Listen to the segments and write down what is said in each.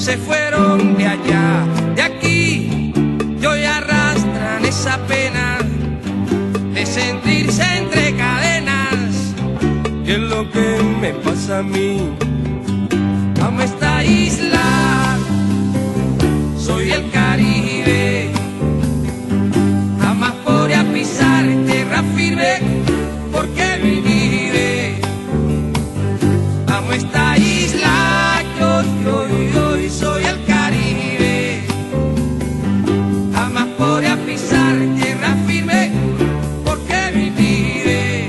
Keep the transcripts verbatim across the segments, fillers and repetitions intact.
se fueron de allá, de aquí, y hoy arrastran esa pena de sentirse entre cadenas. Y es lo que me pasa a mí. Amo esta isla, soy el Caribe. Jamás podré pisar tierra firme porque mi vive. Amo esta isla, yo, yo, yo, soy el Caribe. Jamás podré pisar tierra firme porque mi vive.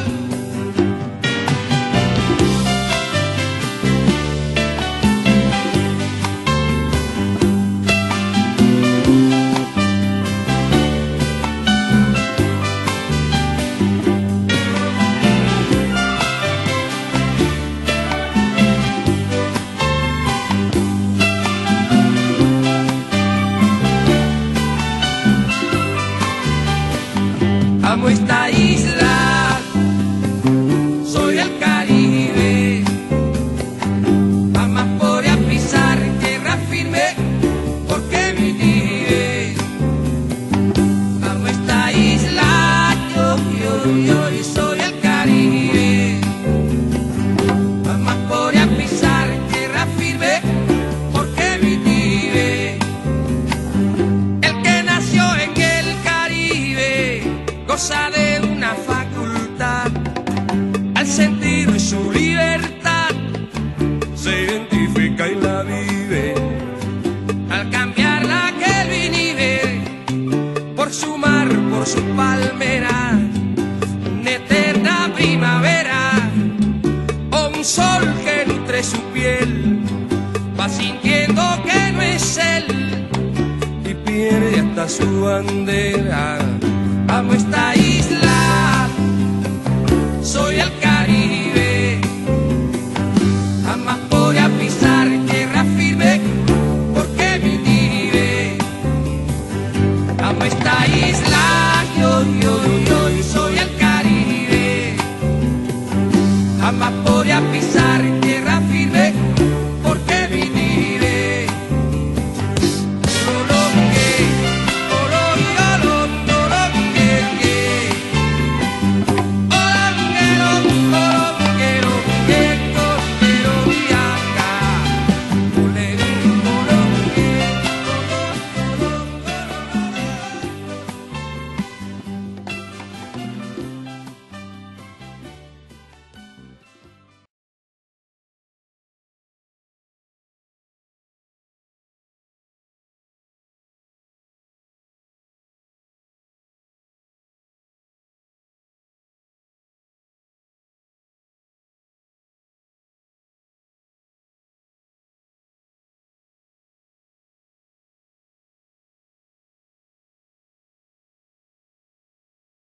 Amo esta isla, soy el Caribe. Jamás podré pisar tierra firme porque mi vive. Amo esta isla, yo, yo, yo, y soy el Caribe. Jamás podré pisar tierra firme porque mi vive. El que nació en el Caribe goza de una facultad, al sentir su libertad se identifica y la vive. Al cambiar la que él vive por su mar, por su palmera, una eterna primavera o un sol que nutre su piel, va sintiendo que no es él y pierde hasta su bandera. Amo esta isla.